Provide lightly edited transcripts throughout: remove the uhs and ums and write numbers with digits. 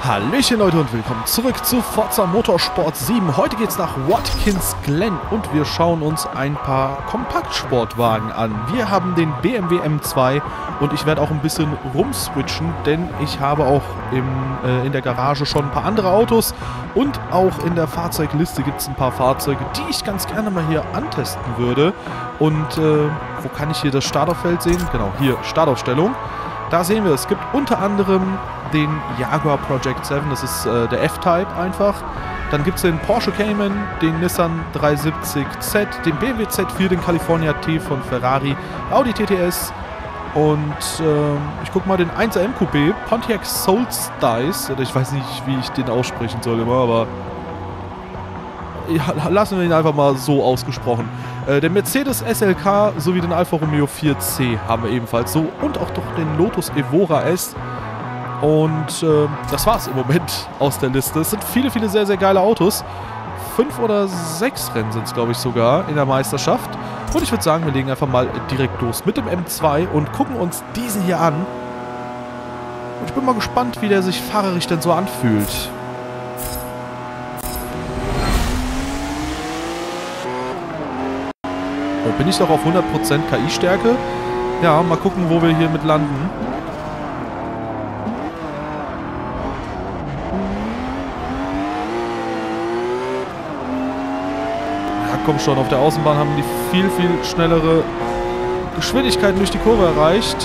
Hallöchen Leute und willkommen zurück zu Forza Motorsport 7. Heute geht's nach Watkins Glen und wir schauen uns ein paar Kompaktsportwagen an. Wir haben den BMW M2 und ich werde auch ein bisschen rumswitchen, denn ich habe auch in der Garage schon ein paar andere Autos und auch in der Fahrzeugliste gibt es ein paar Fahrzeuge, die ich ganz gerne mal hier antesten würde. Und wo kann ich hier das Startauffeld sehen? Genau, hier Startaufstellung. Da sehen wir, es gibt unter anderem den Jaguar Project 7, das ist der F-Type einfach. Dann gibt es den Porsche Cayman, den Nissan 370Z, den BMW Z4, den California T von Ferrari, Audi TTS und ich guck mal den 1er MQB, Pontiac Solstice, ich weiß nicht, wie ich den aussprechen soll immer, aber ja, lassen wir ihn einfach mal so ausgesprochen. Der Mercedes SLK sowie den Alfa Romeo 4C haben wir ebenfalls so und auch doch den Lotus Evora S. Und das war's im Moment aus der Liste. Es sind viele, viele sehr, sehr geile Autos. 5 oder 6 Rennen sind es, glaube ich, sogar in der Meisterschaft. Und ich würde sagen, wir legen einfach mal direkt los mit dem M2 und gucken uns diesen hier an. Und ich bin mal gespannt, wie der sich fahrerisch denn so anfühlt. Oh, bin ich doch auf 100% KI-Stärke? Ja, mal gucken, wo wir hier mit landen. Ja, komm schon, auf der Außenbahn haben die viel, viel schnellere Geschwindigkeiten durch die Kurve erreicht.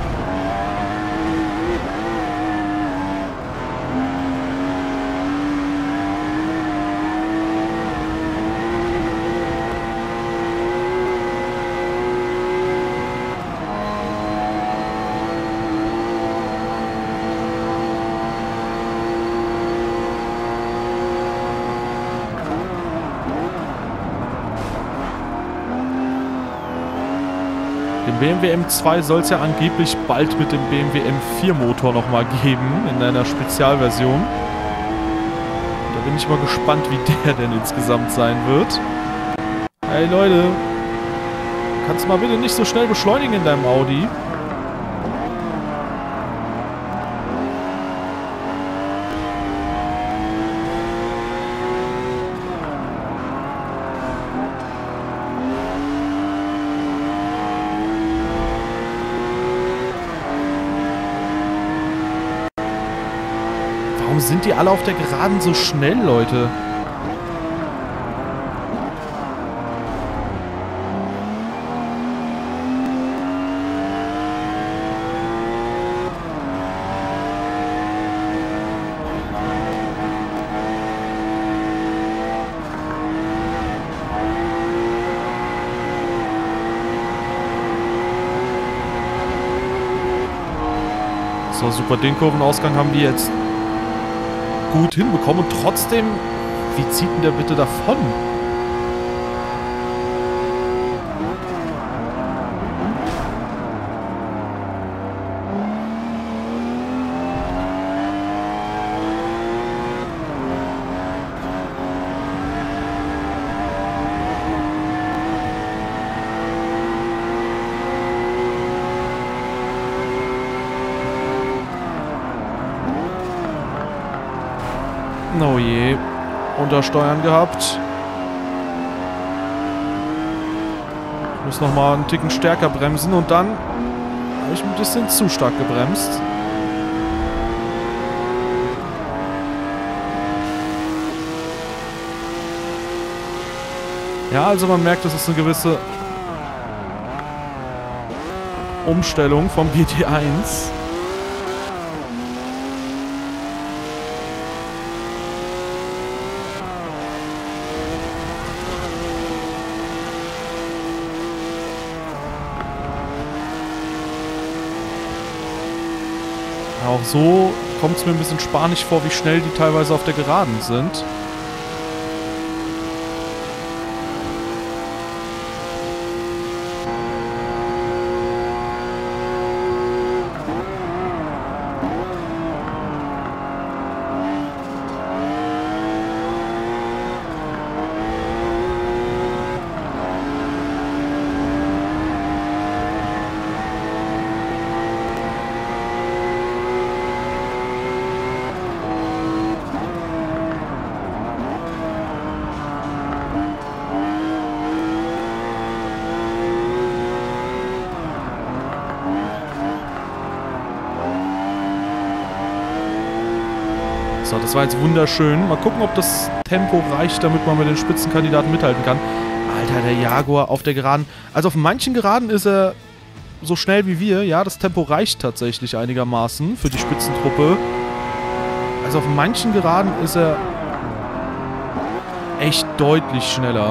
Den BMW M2 soll es ja angeblich bald mit dem BMW M4 Motor nochmal geben, in einer Spezialversion. Da bin ich mal gespannt, wie der denn insgesamt sein wird. Hey Leute, kannst du mal bitte nicht so schnell beschleunigen in deinem Audi? Warum sind die alle auf der Geraden so schnell, Leute? So, super, den Kurvenausgang haben die jetzt gut hinbekommen und trotzdem, wie zieht denn der bitte davon? Oh je, untersteuern gehabt. Ich muss nochmal einen Ticken stärker bremsen und dann habe ich ein bisschen zu stark gebremst. Ja, also man merkt, das ist eine gewisse Umstellung vom GT1. Auch so kommt es mir ein bisschen spanisch vor, wie schnell die teilweise auf der Geraden sind. So, das war jetzt wunderschön. Mal gucken, ob das Tempo reicht, damit man mit den Spitzenkandidaten mithalten kann. Alter, der Jaguar auf der Geraden. Also auf manchen Geraden ist er so schnell wie wir. Ja, das Tempo reicht tatsächlich einigermaßen für die Spitzentruppe. Also auf manchen Geraden ist er echt deutlich schneller.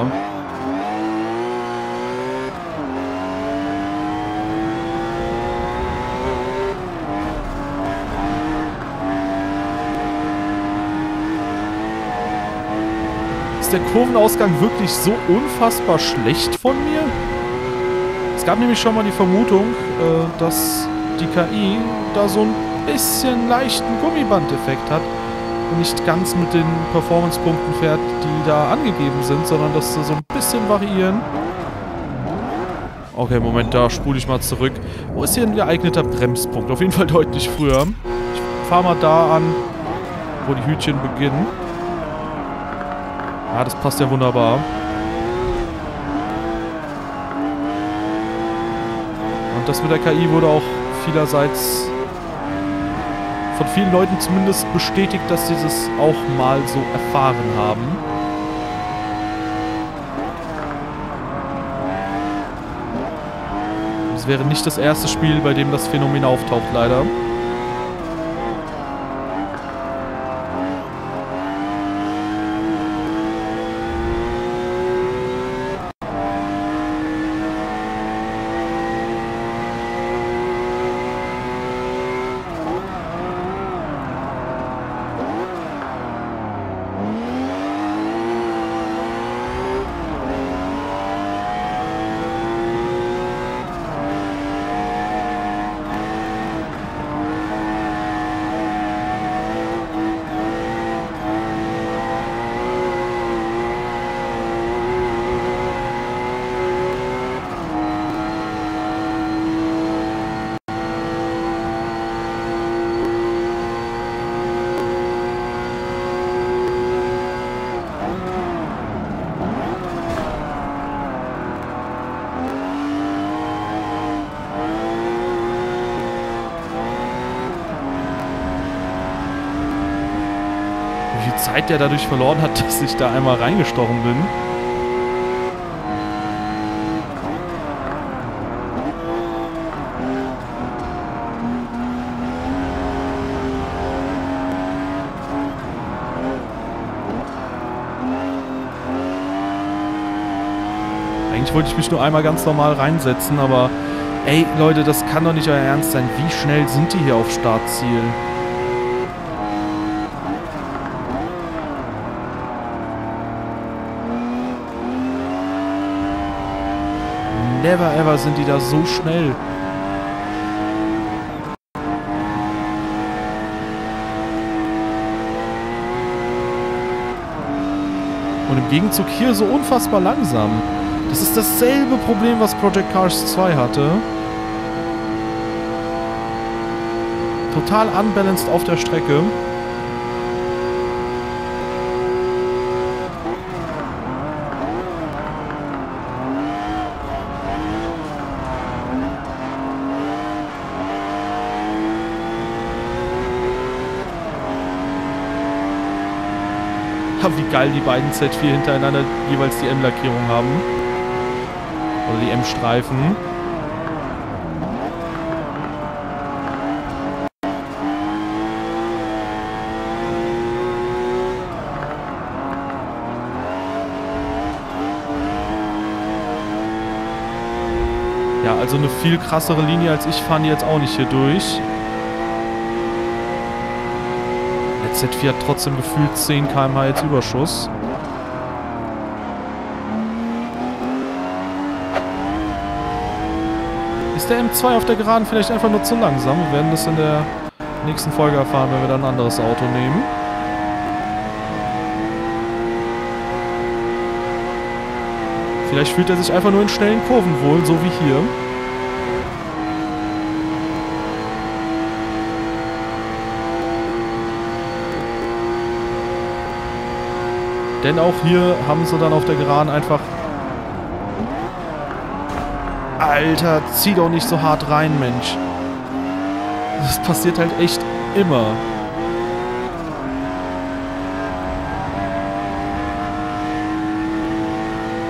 Ist der Kurvenausgang wirklich so unfassbar schlecht von mir? Es gab nämlich schon mal die Vermutung, dass die KI da so ein bisschen leichten Gummibandeffekt hat und nicht ganz mit den Performance-Punkten fährt, die da angegeben sind, sondern dass sie so ein bisschen variieren. Okay, Moment, da spule ich mal zurück. Wo ist hier ein geeigneter Bremspunkt? Auf jeden Fall deutlich früher. Ich fahre mal da an, wo die Hütchen beginnen. Ja, das passt ja wunderbar. Und das mit der KI wurde auch vielerseits von vielen Leuten zumindest bestätigt, dass sie das auch mal so erfahren haben. Es wäre nicht das erste Spiel, bei dem das Phänomen auftaucht, leider. Zeit, der dadurch verloren hat, dass ich da einmal reingestochen bin. Eigentlich wollte ich mich nur einmal ganz normal reinsetzen, aber ey, Leute, das kann doch nicht euer Ernst sein. Wie schnell sind die hier auf Startziel? Never ever sind die da so schnell. Und im Gegenzug hier so unfassbar langsam. Das ist dasselbe Problem, was Project Cars 2 hatte. Total unbalanced auf der Strecke. Wie geil die beiden Z4 hintereinander jeweils die M-Lackierung haben. Oder die M-Streifen. Ja, also eine viel krassere Linie als ich fahren die jetzt auch nicht hier durch. Der Z4 hat trotzdem gefühlt 10 km/h jetzt Überschuss. Ist der M2 auf der Geraden vielleicht einfach nur zu langsam? Wir werden das in der nächsten Folge erfahren, wenn wir dann ein anderes Auto nehmen. Vielleicht fühlt er sich einfach nur in schnellen Kurven wohl, so wie hier. Denn auch hier haben sie dann auf der Geraden einfach... Alter, zieh doch nicht so hart rein, Mensch. Das passiert halt echt immer.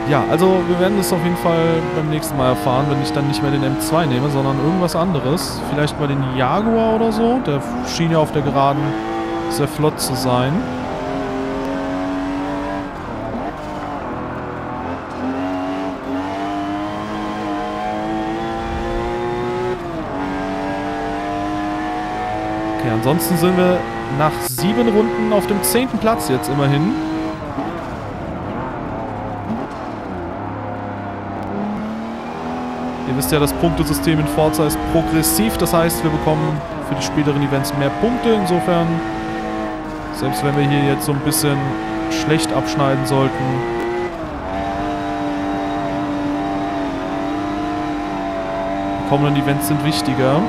Ja, also wir werden es auf jeden Fall beim nächsten Mal erfahren, wenn ich dann nicht mehr den M2 nehme, sondern irgendwas anderes. Vielleicht mal den Jaguar oder so. Der schien ja auf der Geraden sehr flott zu sein. Okay, ansonsten sind wir nach 7 Runden auf dem 10. Platz jetzt immerhin. Ihr wisst ja, das Punktesystem in Forza ist progressiv. Das heißt, wir bekommen für die späteren Events mehr Punkte. Insofern, selbst wenn wir hier jetzt so ein bisschen schlecht abschneiden sollten, die kommenden Events sind wichtiger.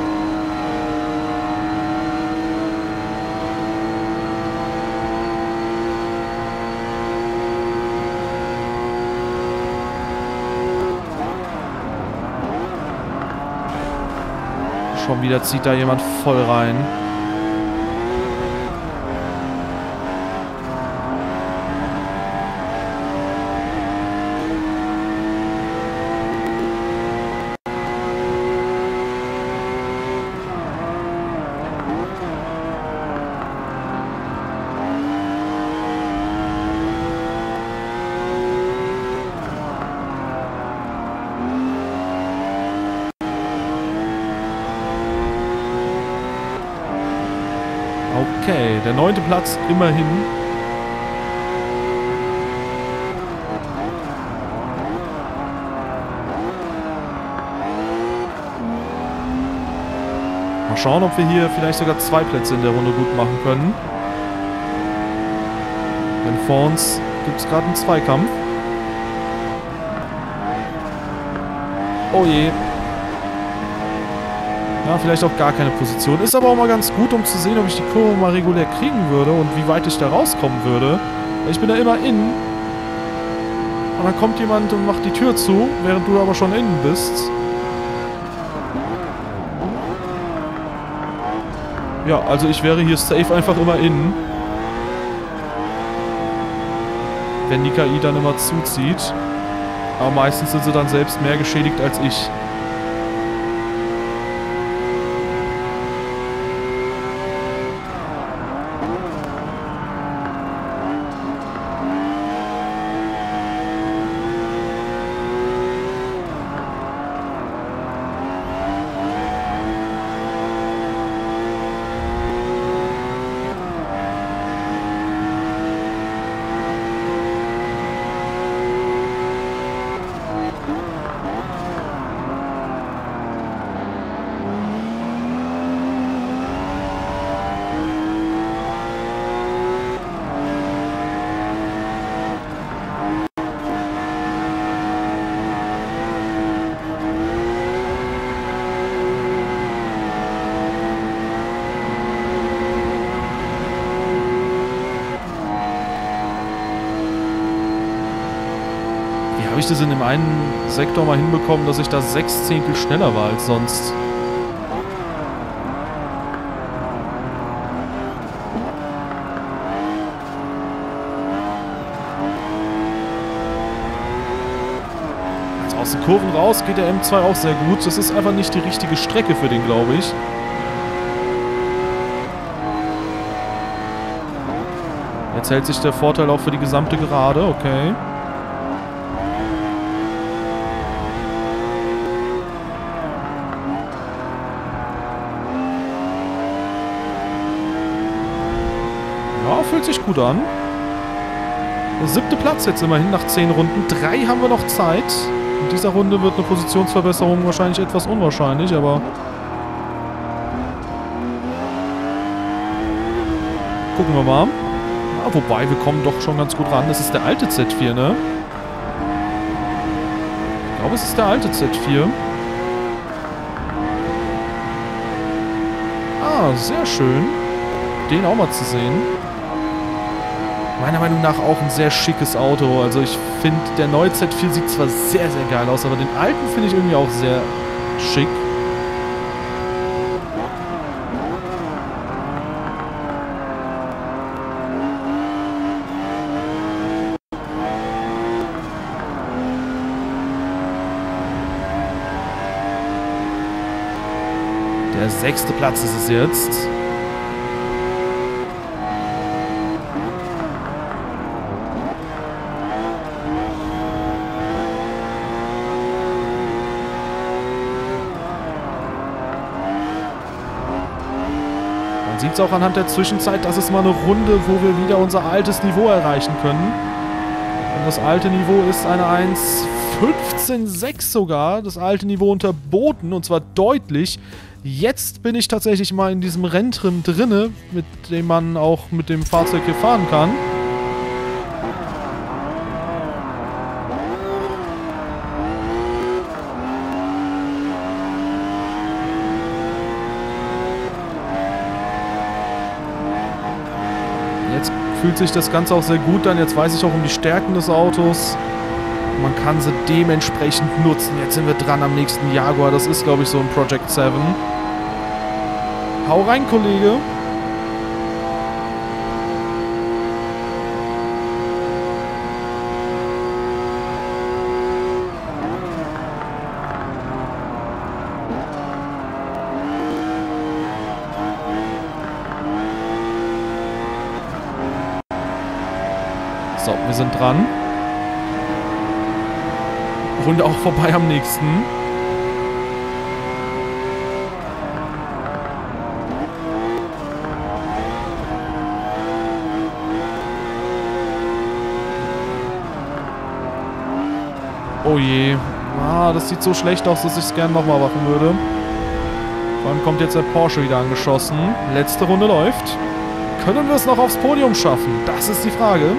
Schon wieder zieht da jemand voll rein. Okay, der 9. Platz immerhin. Mal schauen, ob wir hier vielleicht sogar 2 Plätze in der Runde gut machen können. Denn vor uns gibt es gerade einen Zweikampf. Oh je. Ja, vielleicht auch gar keine Position. Ist aber auch mal ganz gut, um zu sehen, ob ich die Kurve mal regulär kriegen würde und wie weit ich da rauskommen würde. Ich bin da immer innen. Und dann kommt jemand und macht die Tür zu, während du aber schon innen bist. Ja, also ich wäre hier safe einfach immer innen. Wenn die KI dann immer zuzieht. Aber meistens sind sie dann selbst mehr geschädigt als ich. Habe ich das in dem einen Sektor mal hinbekommen, dass ich da 6 Zehntel schneller war als sonst? Also aus den Kurven raus geht der M2 auch sehr gut. Das ist einfach nicht die richtige Strecke für den, glaube ich. Jetzt hält sich der Vorteil auch für die gesamte Gerade, okay. Ja, fühlt sich gut an. Der 7. Platz jetzt immerhin nach 10 Runden. 3 haben wir noch Zeit. In dieser Runde wird eine Positionsverbesserung wahrscheinlich etwas unwahrscheinlich, aber... gucken wir mal. Ja, wobei, wir kommen doch schon ganz gut ran. Das ist der alte Z4, ne? Ich glaube, es ist der alte Z4. Ah, sehr schön. Den auch mal zu sehen. Meiner Meinung nach auch ein sehr schickes Auto. Also ich finde, der neue Z4 sieht zwar sehr, sehr geil aus, aber den alten finde ich irgendwie auch sehr schick. Der 6. Platz ist es jetzt. Man sieht es auch anhand der Zwischenzeit, das ist mal eine Runde, wo wir wieder unser altes Niveau erreichen können. Und das alte Niveau ist eine 1.15.6 sogar. Das alte Niveau unterboten und zwar deutlich. Jetzt bin ich tatsächlich mal in diesem Renntrim drinne, mit dem man auch mit dem Fahrzeug hier fahren kann. Jetzt fühlt sich das Ganze auch sehr gut an. Jetzt weiß ich auch um die Stärken des Autos. Man kann sie dementsprechend nutzen. Jetzt sind wir dran am nächsten Jaguar. Das ist, glaube ich, so ein Project 7. Hau rein, Kollege. So, wir sind dran. Runde auch vorbei am nächsten. Oh je. Ah, das sieht so schlecht aus, dass ich es gerne nochmal machen würde. Vor allem kommt jetzt der Porsche wieder angeschossen. Letzte Runde läuft. Können wir es noch aufs Podium schaffen? Das ist die Frage.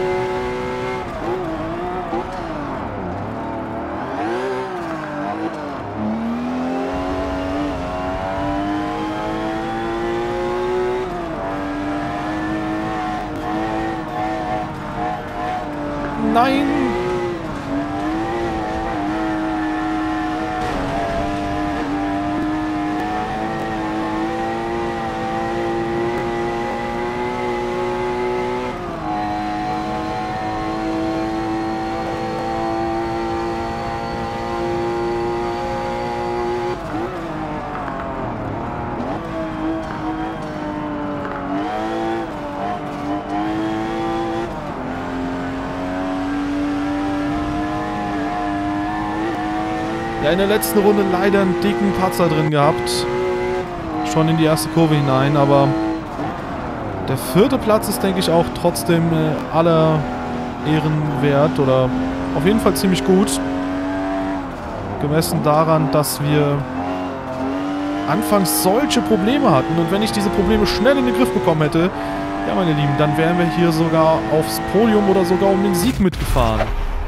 Nein! Ja, in der letzten Runde leider einen dicken Patzer drin gehabt. Schon in die erste Kurve hinein, aber der 4. Platz ist, denke ich, auch trotzdem aller Ehren wert oder auf jeden Fall ziemlich gut. Gemessen daran, dass wir anfangs solche Probleme hatten und wenn ich diese Probleme schnell in den Griff bekommen hätte, ja, meine Lieben, dann wären wir hier sogar aufs Podium oder sogar um den Sieg mitgefahren.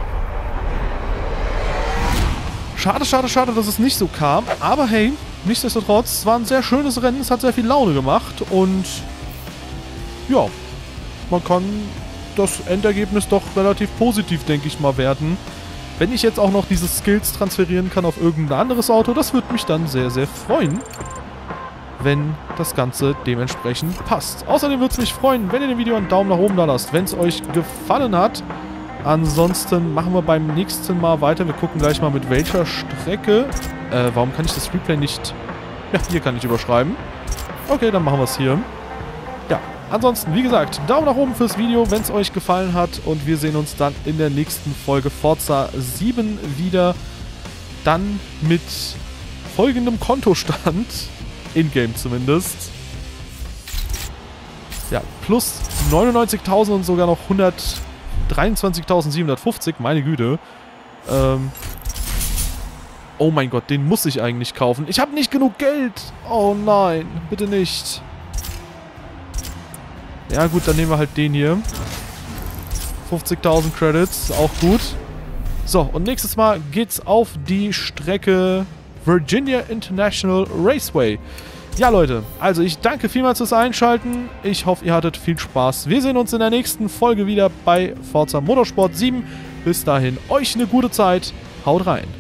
Schade, schade, schade, dass es nicht so kam. Aber hey, nichtsdestotrotz, es war ein sehr schönes Rennen. Es hat sehr viel Laune gemacht. Und ja, man kann das Endergebnis doch relativ positiv, denke ich mal, werten. Wenn ich jetzt auch noch diese Skills transferieren kann auf irgendein anderes Auto, das würde mich dann sehr, sehr freuen, wenn das Ganze dementsprechend passt. Außerdem würde es mich freuen, wenn ihr dem Video einen Daumen nach oben da lasst, wenn es euch gefallen hat. Ansonsten machen wir beim nächsten Mal weiter. Wir gucken gleich mal mit welcher Strecke. Warum kann ich das Replay nicht... Ja, hier kann ich überschreiben. Okay, dann machen wir es hier. Ja, ansonsten, wie gesagt, Daumen nach oben fürs Video, wenn es euch gefallen hat. Und wir sehen uns dann in der nächsten Folge Forza 7 wieder. Dann mit folgendem Kontostand. In-game zumindest. Ja, plus 99.000 und sogar noch 123.750, meine Güte. Oh mein Gott, den muss ich eigentlich kaufen. Ich habe nicht genug Geld. Oh nein, bitte nicht. Ja gut, dann nehmen wir halt den hier. 50.000 Credits, auch gut. So, und nächstes Mal geht's auf die Strecke Virginia International Raceway. Ja, Leute, also ich danke vielmals fürs Einschalten. Ich hoffe, ihr hattet viel Spaß. Wir sehen uns in der nächsten Folge wieder bei Forza Motorsport 7. Bis dahin, euch eine gute Zeit. Haut rein.